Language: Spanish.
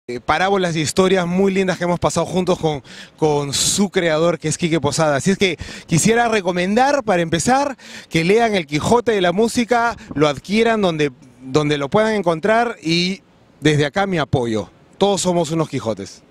parábolas y historias muy lindas que hemos pasado juntos con su creador, que es Quique Posada. Así es que quisiera recomendar, para empezar, que lean El Quijote de la Música, lo adquieran donde lo puedan encontrar, y desde acá mi apoyo. Todos somos unos Quijotes.